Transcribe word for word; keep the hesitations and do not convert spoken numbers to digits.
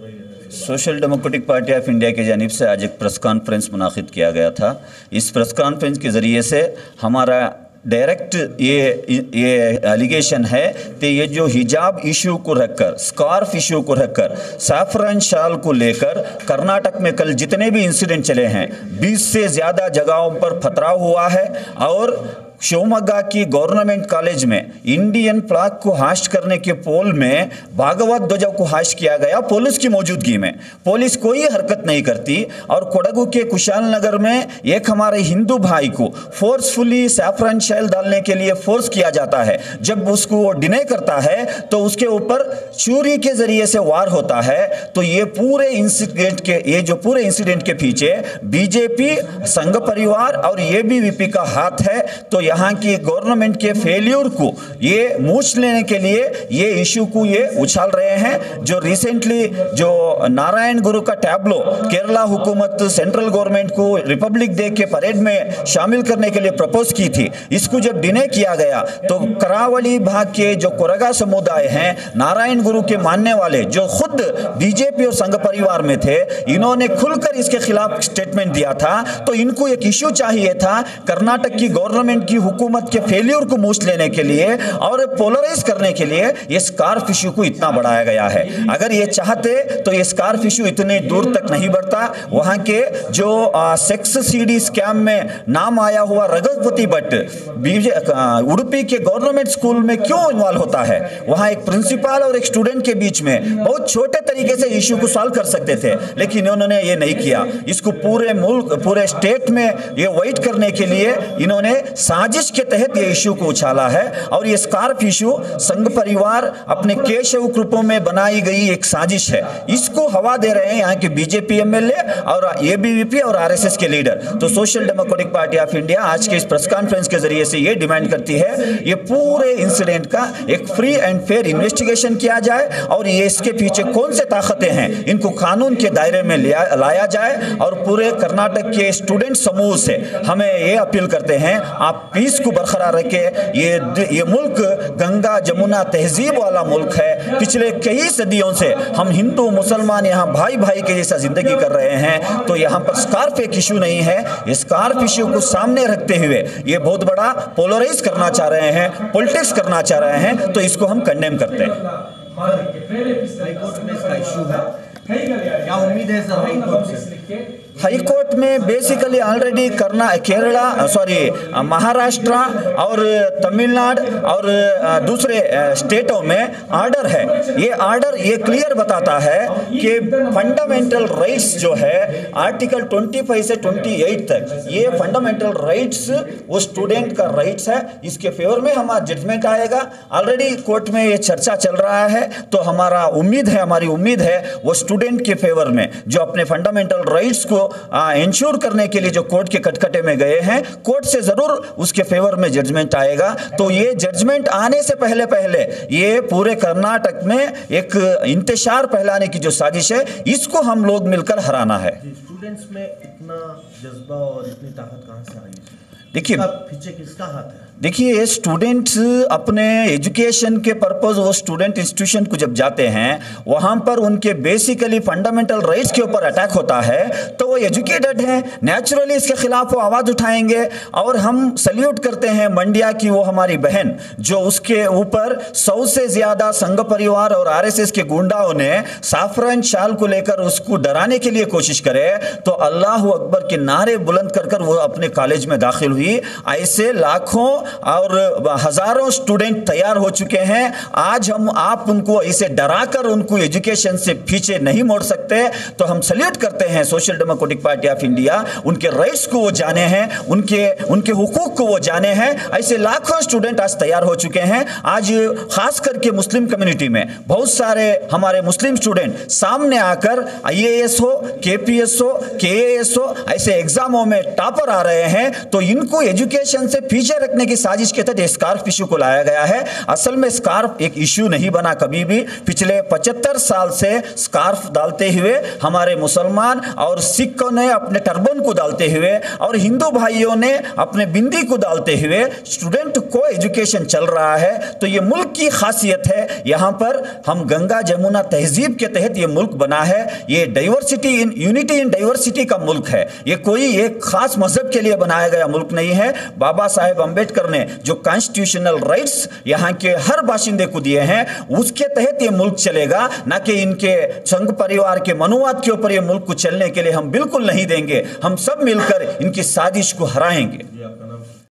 Social democratic party of India की जानिब से आज एक प्रेस कॉन्फ्रेंस मुनाकिद किया गया था। इस प्रेस कॉन्फ्रेंस के ज़रिए से हमारा डायरेक्ट ये ये एलिगेशन है कि ये जो हिजाब इशू को रखकर, स्कार्फ इशू को रखकर, सैफरन शाल को लेकर कर्नाटक में कल जितने भी इंसिडेंट चले हैं, बीस से ज़्यादा जगहों पर पथराव हुआ है और शिवमोगा की गवर्नमेंट कॉलेज में इंडियन फ्लैग को हास्ट करने के पोल में भागवत ध्वज को हास्ट किया गया पुलिस की मौजूदगी में। पुलिस कोई हरकत नहीं करती और कोडगु के कुशाल नगर में एक हमारे हिंदू भाई को फोर्सफुली सैफरन शेल डालने के लिए फोर्स किया जाता है। जब उसको वो डिने करता है तो उसके ऊपर छुरी के जरिए से वार होता है। तो ये पूरे इंसिडेंट के ये जो पूरे इंसिडेंट के पीछे बीजेपी, संघ परिवार और एबीवीपी का हाथ है। तो यहाँ की गवर्नमेंट के फेल्यूर को ये मूछ लेने के लिए ये इशू को ये उछाल रहे हैं। जो रिसेंटली जो नारायण गुरु का टैब्लो केरला हुकूमत सेंट्रल गवर्नमेंट को रिपब्लिक डे के परेड में शामिल करने के लिए प्रपोज की थी, इसको जब डिने किया गया तो करावली भाग के जो कोरगा समुदाय हैं, नारायण गुरु के मानने वाले जो खुद बीजेपी और संघ परिवार में थे, इन्होंने खुलकर इसके खिलाफ स्टेटमेंट दिया था। तो इनको एक इशू चाहिए था कर्नाटक की गवर्नमेंट की हुकूमत के फेलियर को मूछ लेने के लिए और पोलराइज करने के लिए ये स्कार्फ इशू को इतना बढ़ाया गया है। अगर ये चाहते तो ये स्कार्फ इशू इतने दूर तक नहीं बढ़ता। वहां के जो आ, सेक्स सीडी स्कैम में नाम आया हुआ रघुपति भट्ट उडुपी के गवर्नमेंट स्कूल में क्यों इन्वॉल्व होता है? वहां एक प्रिंसिपल और एक स्टूडेंट के बीच में बहुत छोटे तरीके से इशू को सॉल्व कर सकते थे, लेकिन इन्होंने ये नहीं किया। इसको पूरे मुल्क पूरे स्टेट में ये वाइट करने के लिए इन्होंने साजिश के तहत ये इशू को उछाला है। और ये स्कार्फ इशू संघ परिवार अपने केशव कृपों में बनाई गई एक साजिश है। इसको हवा दे रहे हैं यहाँ के बीजेपी एमएलए और एबीवीपी और आरएसएस के लीडर। तो social democratic party of India आज के इस प्रेस कॉन्फ्रेंस के जरिए से ये डिमांड करती है ये पूरे इंसिडेंट का एक फ्री एंड फेयर इन्वेस्टिगेशन किया जाए और ये इसके पीछे कौन से ताकतें हैं इनको कानून के दायरे में लाया जाए। और पूरे कर्नाटक के स्टूडेंट समूह से हमें ये अपील करते हैं, आप पीस को बरकरार रखे। ये ये मुल्क गंगा जमुना तहजीब वाला मुल्क है। पिछले कई सदियों से हम हिंदू मुसलमान यहाँ भाई भाई के जैसा जिंदगी कर रहे हैं। तो यहाँ पर स्कार्फ एक इशू नहीं है। इस स्कार्फ इशू को सामने रखते हुए ये बहुत बड़ा पोलराइज करना चाह रहे हैं, पॉलिटिक्स करना चाह रहे हैं। तो इसको हम कंडेम करते हैं। क्या उम्मीद है सर हाईकोर्ट से? हाईकोर्ट में बेसिकली ऑलरेडी करना केरला सॉरी महाराष्ट्र और तमिलनाडु और दूसरे स्टेटों में ऑर्डर है। ये ऑर्डर ये क्लियर बताता है कि फंडामेंटल राइट्स जो है आर्टिकल पच्चीस से अट्ठाईस तक ये फंडामेंटल राइट्स वो स्टूडेंट का राइट्स है। इसके फेवर में हमारा जजमेंट आएगा। ऑलरेडी कोर्ट में ये चर्चा चल रहा है। तो हमारा उम्मीद है हमारी उम्मीद है वो स्टूडेंट के फेवर में जो अपने फंडामेंटल राइट्स को इंश्योर करने के लिए जो कोर्ट के कटकटे में गए हैं, कोर्ट से जरूर उसके फेवर में जजमेंट आएगा। तो ये जजमेंट आने से पहले पहले ये पूरे कर्नाटक में एक इंतशार फैलाने की जो साजिश है, इसको हम लोग मिलकर हराना है। स्टूडेंट्स में इतना जज्बा और इतनी ताकत कहां से आई? देखिए पीछे किसका हाथ है? देखिए स्टूडेंट्स अपने एजुकेशन के पर्पस वो स्टूडेंट इंस्टीट्यूशन को जब जाते हैं वहाँ पर उनके बेसिकली फंडामेंटल राइट्स के ऊपर अटैक होता है। तो वो एजुकेटेड हैं, नेचुरली इसके खिलाफ वो आवाज़ उठाएंगे। और हम सल्यूट करते हैं मंडिया की वो हमारी बहन जो उसके ऊपर सौ से ज़्यादा संघ परिवार और आरएसएस के गुंडाओं ने साफरन शाल को लेकर उसको डराने के लिए कोशिश करे। तो अल्लाह अकबर के नारे बुलंद कर कर वो अपने कॉलेज में दाखिल हुई। ऐसे लाखों और हजारों स्टूडेंट तैयार हो चुके हैं। आज हम आप उनको इसे डराकर उनको एजुकेशन से पीछे नहीं मोड़ सकते। तो हम सल्यूट करते हैं social democratic party of India, उनके राइट्स को वो जाने हैं, उनके उनके हुकूक को वो जाने हैं। ऐसे लाखों स्टूडेंट आज तैयार हो चुके हैं। आज खास करके मुस्लिम कम्युनिटी में बहुत सारे हमारे मुस्लिम स्टूडेंट सामने आकर आईएएस हो, केपीएस हो, केएएस हो ऐसे एग्जामों में टॉपर आ रहे हैं। तो इनको एजुकेशन से पीछे रखने की की साजिश के तहत स्कार्फ इशू को लाया गया है। असल में स्कार्फ एक इशू नहीं बना कभी भी। पिछले पचहत्तर साल से स्कार्फ डालते हुए हमारे मुसलमान और सिखों ने अपने टर्बन को डालते हुए और हिंदू भाइयों ने अपने बिंदी को डालते हुए स्टूडेंट को एजुकेशन चल रहा है। तो ये मुल्क की खासियत है, यहाँ पर हम गंगा जमुना तहजीब के तहत ये मुल्क बना है। ये diversity in unity in diversity का मुल्क है। ये कोई एक खास मजहब के लिए बनाया गया मुल्क नहीं है। बाबा साहेब अंबेडकर ने जो कॉन्स्टिट्यूशनल राइट्स यहाँ के हर बाशिंदे को दिए हैं, उसके तहत ये मुल्क चलेगा, ना कि इनके संघ परिवार के मनुवाद के ऊपर ये मुल्क को चलने के लिए हम बिल्कुल नहीं देंगे। हम सब मिलकर इनकी साजिश को हराएंगे।